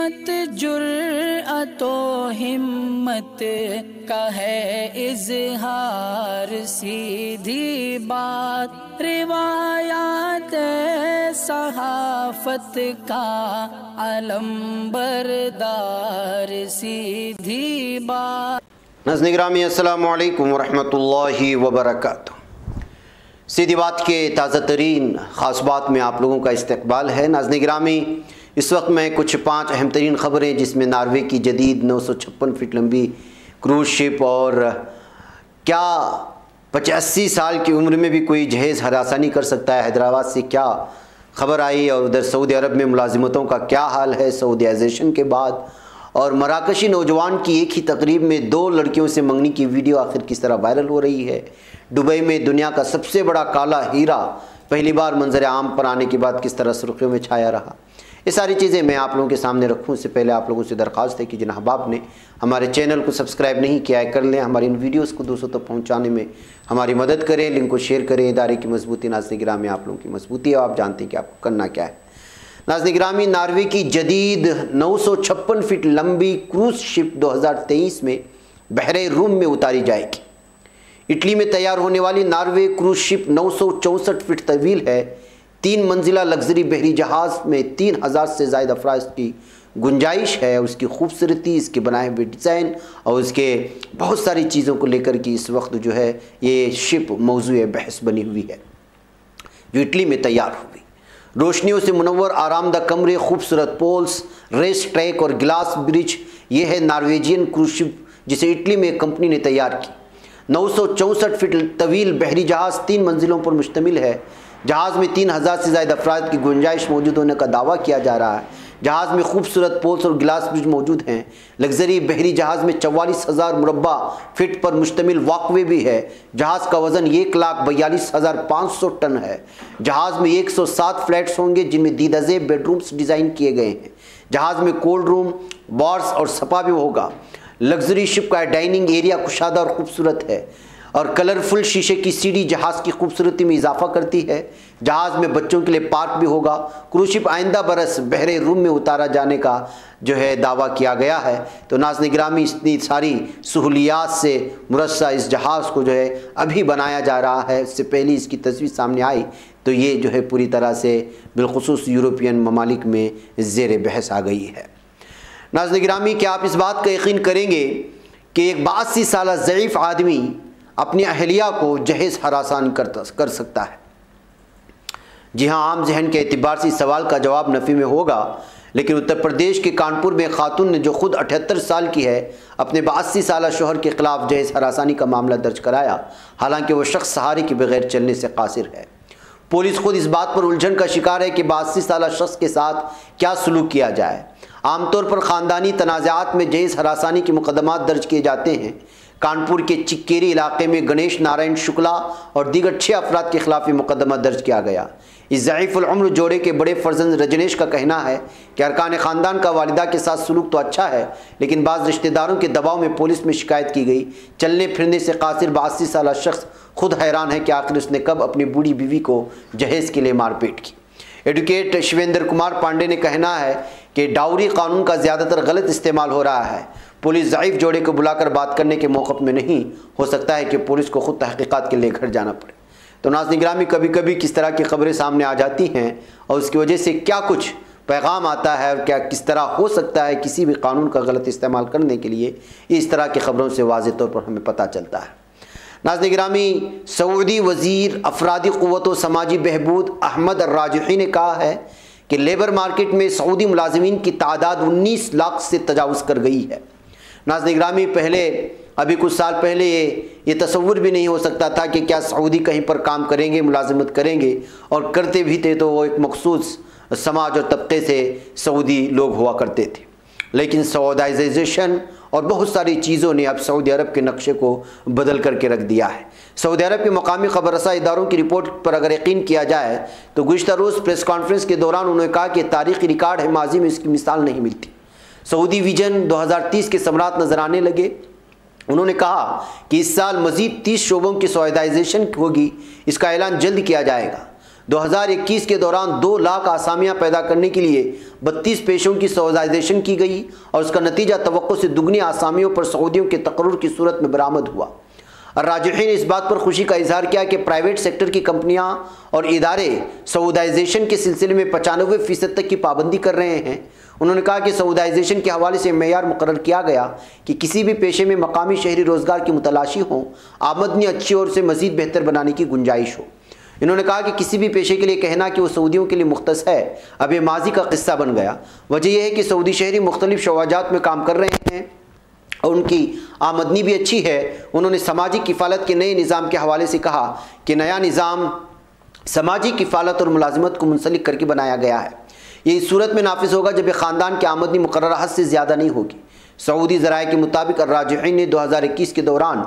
मत जुर्अतो हिम्मत का है इज़हार, सीधी बात रिवायात सहाफत का अलंबरदार, सीधी बात। नाज़रीन गिरामी अस्सलामु अलैकुम वरहमतुल्लाहि वबरकातुहू। सीधी बात के ताज़ा तरीन ख़ास बात में आप लोगों का इस्तकबाल है। नाज़रीन गिरामी, इस वक्त मैं कुछ 5 अहम तरीन ख़बरें जिसमें नॉर्वे की जदीद 956 फीट लंबी क्रूज़ शिप और क्या 85 साल की उम्र में भी कोई जहेज़ हरासानी कर सकता है, हैदराबाद से क्या खबर आई, और उधर सऊदी अरब में मुलाजिमतों का क्या हाल है सऊदीज़ेशन के बाद, और मराकशी नौजवान की एक ही तकरीब में 2 लड़कियों से मंगनी की वीडियो आखिर किस तरह वायरल हो रही है। दुबई में दुनिया का सबसे बड़ा काला हीरा पहली बार मंजर आम पर आने के बाद किस तरह सुर्खियों में छाया रहा। ये सारी चीज़ें मैं आप लोगों के सामने रखूँ उससे पहले आप लोगों से दरख्वास्त है कि जिन अहबाब ने हमारे चैनल को सब्सक्राइब नहीं किया है कर लें, हमारी इन वीडियोस को दूसरों तक पहुंचाने में हमारी मदद करें, लिंक को शेयर करें। इदारे की मजबूती नाज़रीन गिरामी आप लोगों की मजबूती है, आप जानते हैं कि आपको करना क्या है। नाज़रीन गिरामी, नॉर्वे की जदीद 956 फीट लंबी क्रूज़ शिप 2023 में बहरे रूम में उतारी जाएगी। इटली में तैयार होने वाली नॉर्वे क्रूज़ शिप 964 फीट तवील है। 3 मंजिला लग्जरी बहरी जहाज़ में 3000 से ज़्यादा अफराद की गुंजाइश है। उसकी खूबसूरती, इसके बनाए हुए डिज़ाइन और उसके बहुत सारी चीज़ों को लेकर के इस वक्त जो है ये शिप मौजूए बहस बनी हुई है, जो इटली में तैयार हुई। रोशनियों से मुनव्वर आरामदा कमरे, खूबसूरत पोल्स, रेस ट्रैक और ग्लास ब्रिज, ये है नॉर्वेजियन क्रूज़ शिप जिसे इटली में एक कंपनी ने तैयार की। 964 फीट तवील बहरी जहाज़ 3 मंजिलों पर मुश्तमिल है। जहाज़ में 3000 से ज़्यादा अफराद की गुंजाइश मौजूद होने का दावा किया जा रहा है। जहाज़ में खूबसूरत पोल्स और ग्लास ब्रिज मौजूद हैं। लग्जरी बहरी जहाज़ में 44,000 मुरब्बा फीट पर मुश्तमिल वॉकवे भी है। जहाज़ का वज़न 1,42,500 टन है। जहाज़ में 107 फ्लैट्स होंगे जिनमें दीदाज़ेब बेडरूम्स डिज़ाइन किए गए हैं। जहाज़ में कोल्ड रूम, बार्स और स्पा भी होगा। लग्जरी शिप का डाइनिंग एरिया कुशादा और खूबसूरत है और कलरफुल शीशे की सीढ़ी जहाज़ की खूबसूरती में इजाफा करती है। जहाज़ में बच्चों के लिए पार्क भी होगा। क्रूज़ शिप आइंदा बरस बहरे रूम में उतारा जाने का जो है दावा किया गया है। तो नाज़रीन गिरामी, इतनी सारी सहूलियात से मुरस्सा इस जहाज़ को जो है अभी बनाया जा रहा है। इससे पहले इसकी तस्वीर सामने आई तो ये जो है पूरी तरह से बिलखुसूस यूरोपियन ममालिक में ज़ेर बहस आ गई है। नाज़रीन गिरामी, क्या आप इस बात का यकीन करेंगे कि एक 82 साल ज़ईफ़ आदमी अपनी अहलिया को जहेज़ हरासान कर सकता है? जी हाँ, आम जहन के एतबार से इस सवाल का जवाब नफ़ी में होगा, लेकिन उत्तर प्रदेश के कानपुर में खातून ने जो खुद 78 साल की है अपने 82 साल शोहर के खिलाफ जहेज़ हरासानी का मामला दर्ज कराया। हालांकि वह शख्स सहारे के बगैर चलने से कासिर है। पुलिस खुद इस बात पर उलझन का शिकार है कि 82 साल शख्स के साथ क्या सलूक किया जाए। आमतौर पर ख़ानदानी तनाज़ात में जहेज़ हरासानी के मुकदमात दर्ज किए जाते हैं। कानपुर के चिक्केरी इलाके में गणेश नारायण शुक्ला और दीगर 6 अफराद के खिलाफ मुकदमा दर्ज किया गया। इस ज़ईफ़ुल उम्र जोड़े के बड़े फर्जंद रजनेश का कहना है कि अरकान ख़ानदान का वालिदा के साथ सलूक तो अच्छा है, लेकिन बाज़ रिश्तेदारों के दबाव में पुलिस में शिकायत की गई। चलने फिरने से कासिर 82 साल शख्स खुद हैरान है कि आखिर उसने कब अपनी बूढ़ी बीवी को जहेज़ के लिए मारपीट की। एडवोकेट शिवेंद्र कुमार पांडे ने कहना है कि डाउरी कानून का ज़्यादातर गलत इस्तेमाल हो रहा है। पुलिस ज़ईफ़ जोड़े को बुलाकर बात करने के मौक़िफ़ में नहीं, हो सकता है कि पुलिस को खुद तहक़ीक़ात के लिए घर जाना पड़े। तो नाज़रीन गिरामी, कभी कभी किस तरह की खबरें सामने आ जाती हैं और उसकी वजह से क्या कुछ पैगाम आता है और क्या किस तरह हो सकता है किसी भी कानून का गलत इस्तेमाल करने के लिए, इस तरह की खबरों से वाज़ेह तौर पर हमें पता चलता है। नाज़रीन गिरामी, सऊदी वज़ीर अफरादी क़ुव्वत व समाजी बहबूद अहमद अर्राजिही ने कहा है कि लेबर मार्केट में सऊदी मुलाज़िमीन की तादाद 19 लाख से तजावुज़ कर गई है। नाज़रीन गिरामी, पहले अभी कुछ साल पहले ये तसव्वुर भी नहीं हो सकता था कि क्या सऊदी कहीं पर काम करेंगे, मुलाजिमत करेंगे, और करते भी थे तो वो एक मखसूस समाज और तबके से सऊदी लोग हुआ करते थे। लेकिन सऊदीज़ेशन और बहुत सारी चीज़ों ने अब सऊदी अरब के नक्शे को बदल करके रख दिया है। सऊदी अरब के मकामी खबररसा इदारों की रिपोर्ट पर अगर यकीन किया जाए तो गुज़िश्ता रोज़ प्रेस कॉन्फ्रेंस के दौरान उन्होंने कहा कि तारीख़ी रिकॉर्ड है, माजी में इसकी मिसाल नहीं मिलती। सऊदी विजन 2030 के समरात नजर आने लगे। उन्होंने कहा कि इस साल मजीद 30 शोबों की सऊदीज़ेशन होगी, इसका ऐलान जल्द किया जाएगा। 2021 के दौरान 2 लाख आसामियां पैदा करने के लिए 32 पेशों की सऊदाइजेशन की गई और उसका नतीजा तवक्को से दुगनी आसामियों पर सऊदियों के तकर्रुर की सूरत में बरामद हुआ। राजिहीन ने इस बात पर खुशी का इजहार किया कि प्राइवेट सेक्टर की कंपनियां और इदारे सऊदाइजेशन के सिलसिले में 95% तक की पाबंदी कर रहे हैं। उन्होंने कहा कि सऊदाइजेशन के हवाले से मेयार मुकर्रर किया गया कि किसी भी पेशे में मकामी शहरी रोजगार की मुतलाशी हो, आमदनी अच्छी और उसे मजीद बेहतर बनाने की गुंजाइश हो। इन्होंने कहा कि किसी भी पेशे के लिए कहना कि वो सऊदियों के लिए मुख्तस है अब ये माजी का किस्सा बन गया। वजह यह है कि सऊदी शहरी मुख्तलिफ शवाजात में काम कर रहे हैं और उनकी आमदनी भी अच्छी है। उन्होंने समाजी किफ़ालत के नए निज़ाम के हवाले से कहा कि नया निज़ाम समाजी किफ़ालत और मुलाजिमत को मुंसलिक करके बनाया गया है। ये इस सूरत में नाफिज होगा जब ख़ानदान की आमदनी मुकर्रर हद से ज़्यादा नहीं होगी। सऊदी ज़राए के मुताबिक राजिहीन ने 2021 के दौरान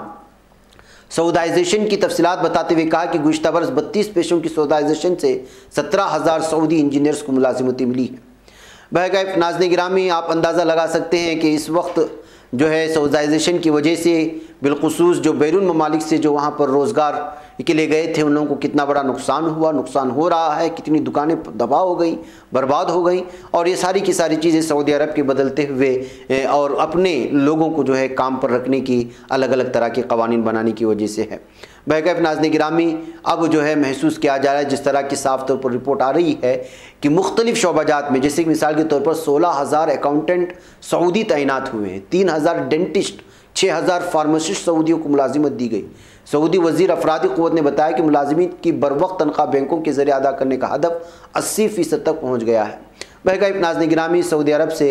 सऊदाइजेशन की तफसीलात बताते हुए कहा कि गुज़िश्ता बरस 32 पेशों की सऊदाइजेशन से 17,000 सऊदी इंजीनियर्स को मुलाजिमतें मिली हैं। बहरकैफ नाज़रीन गिरामी, आप अंदाज़ा लगा सकते हैं कि इस वक्त जो है सऊदाइजेशन की वजह से बिलखुसूस जो बैरून ममालिक से जो वहाँ पर रोज़गार के लिए गए थे उन लोगों को कितना बड़ा नुकसान हुआ, नुकसान हो रहा है, कितनी दुकानें तबाह हो गई, बर्बाद हो गई। और ये सारी की सारी चीज़ें सऊदी अरब के बदलते हुए और अपने लोगों को जो है काम पर रखने की अलग अलग तरह के कवानीन बनाने की वजह से है। बहरकैफ नाज़रीन गिरामी, अब जो है महसूस किया जा रहा है, जिस तरह की साफ तौर पर रिपोर्ट आ रही है कि मुख्तलिफ शोबाजात में, जैसे कि मिसाल के तौर पर 16,000 अकाउंटेंट सऊदी तैनात हुए हैं, 3,000 डेंटिस्ट, 6,000 फार्मासिस्ट सऊदियों को मुलाजिमत दी गई। सऊदी वज़ीर अफरादी क़ुव्वत ने बताया कि मुलाजिमीन की बरवक्त तनख्वाह बैंकों के ज़रिए अदा करने का हदफ 80% तक पहुँच गया है। बहरकैफ नाज़रीन गिरामी, सऊदी अरब से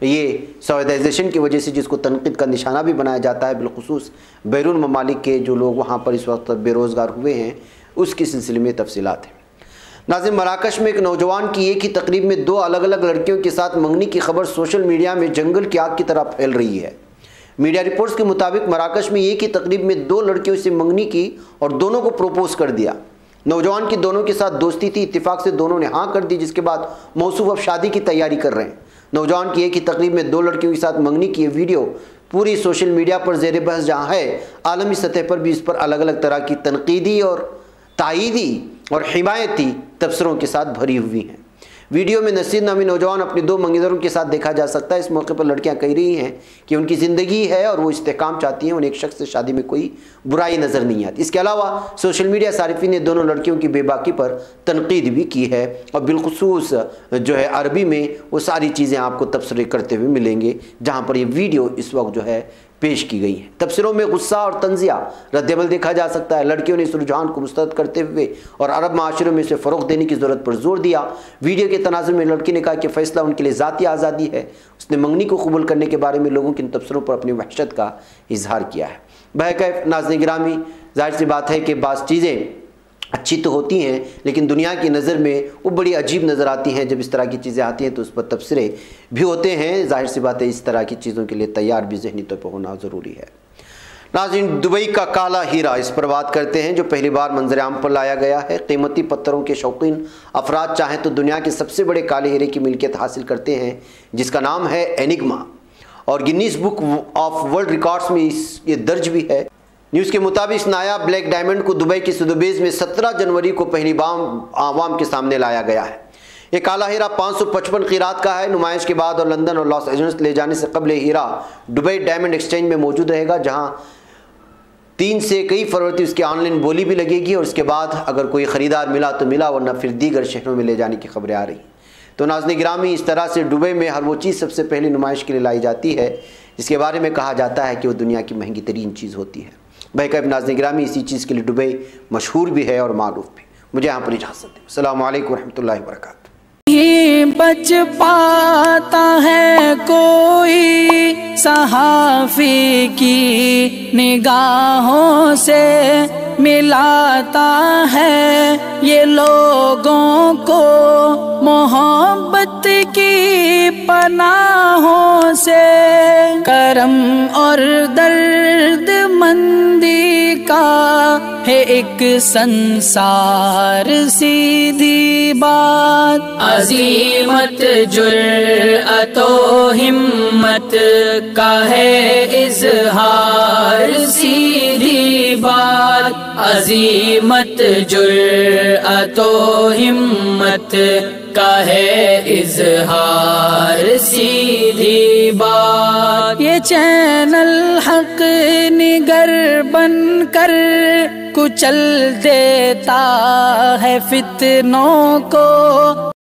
ये सऊदाइजेशन की वजह से जिसको तनक़ीद का निशाना भी बनाया जाता है, बिलखुसूस बैरून ममालिक के जो लोग वहाँ पर इस वक्त बेरोज़गार हुए हैं, उसके सिलसिले में तफसीलात हैं। नाज़रीन, मराकश में एक नौजवान की एक ही तकरीब में 2 अलग अलग लड़कियों के साथ मंगनी की खबर सोशल मीडिया में जंगल की आग की तरह फैल रही है। मीडिया रिपोर्ट्स के मुताबिक मराकश में एक ही तकरीब में 2 लड़कियों से मंगनी की और दोनों को प्रपोज कर दिया। नौजवान की दोनों के साथ दोस्ती थी, इत्तेफाक से दोनों ने हाँ कर दी, जिसके बाद मौसूफ अब शादी की तैयारी कर रहे हैं। नौजवान की एक ही तकरीब में 2 लड़कियों के साथ मंगनी की वीडियो पूरी सोशल मीडिया पर ज़ेर बहस जहाँ है, आलमी सतह पर भी इस पर अलग अलग तरह की तनकीदी और तायीदी और हिमायती तबसरों के साथ भरी हुई हैं। वीडियो में नसीर नामी नौजवान अपने 2 मंगेतरों के साथ देखा जा सकता है। इस मौके पर लड़कियां कह रही हैं कि उनकी ज़िंदगी है और वो इस्तेकाम चाहती हैं, उन्हें एक शख्स से शादी में कोई बुराई नज़र नहीं आती। इसके अलावा सोशल मीडिया सारिफिन ने दोनों लड़कियों की बेबाकी पर तनकीद भी की है और बिलखुसूस जो है अरबी में वो सारी चीज़ें आपको तबसरे करते हुए मिलेंगे जहाँ पर ये वीडियो इस वक्त जो है पेश की गई है। तबसरों में गुस्सा और तंजिया रद्दमल देखा जा सकता है। लड़कियों ने इस रुझान को मुस्तरद करते हुए और अरब माशरे में इसे फ़रोग़ देने की ज़रूरत पर जोर दिया। वीडियो के तनाज़ुर में लड़की ने कहा कि फ़ैसला उनके लिए ज़ाती आज़ादी है। उसने मंगनी को कबूल करने के बारे में लोगों के इन तबसरों पर अपनी वहशत का इजहार किया है। बहरकैफ नाज़रीन गिरामी, जाहिर सी बात है कि बाज़ चीज़ें अच्छी तो होती हैं लेकिन दुनिया की नज़र में वो बड़ी अजीब नज़र आती हैं। जब इस तरह की चीज़ें आती हैं तो उस पर तबसरे भी होते हैं। जाहिर सी बात है इस तरह की चीज़ों के लिए तैयार भी ज़हनी तौर पर होना ज़रूरी है। नाज़रीन, दुबई का काला हीरा, इस पर बात करते हैं जो पहली बार मंजर-ए-आम पर लाया गया है। कीमती पत्थरों के शौकीन अफराद चाहें तो दुनिया के सबसे बड़े काले हीरे की मिल्कियत हासिल करते हैं, जिसका नाम है एनिग्मा और Guinness Book of World Records में ये दर्ज भी है। न्यूज़ के मुताबिक इस नायाब ब्लैक डायमंड को दुबई की सुदबेज में 17 जनवरी को पहली बार आवाम के सामने लाया गया है। ये काला हीरा 555 क़ीरात का है। नुमाइश के बाद और लंदन और लॉस एंजल्स ले जाने से कबल हीरा दुबई डायमंड एक्सचेंज में मौजूद रहेगा, जहाँ 3 से कई फरवरी उसकी ऑनलाइन बोली भी लगेगी और उसके बाद अगर कोई ख़रीदार मिला तो मिला, वरना फिर दीगर शहरों में ले जाने की खबरें आ रही। तो नाज़रीन गिरामी, इस तरह से दुबई में हर वो चीज़ सबसे पहले नुमाइश के लिए लाई जाती है जिसके बारे में कहा जाता है कि वो दुनिया की महंगी तरीन चीज़ होती है। बहरकैफ नाज़रीन गिरामी, इसी चीज़ के लिए दुबई मशहूर भी है और मारूफ भी। मुझे यहाँ पर इजाज़त दें। अस्सलाम वालेकुम रहमतुल्लाहि व बरकातहू। बच पाता है कोई सहाफ़ी की निगाहों से, मिलाता है ये लोगों को मोहब्बत की पनाहों से। करम और दर्द मंदी का है एक संसार, सीधी बात अज़ीमत जुर्अतो हिम्मत का है इज़हार, सीधी बात अजीमत जुर्अतो हिम्मत का है इजहार सीधी बात। ये चैनल हक निगर बनकर कुचल देता है फितनों को।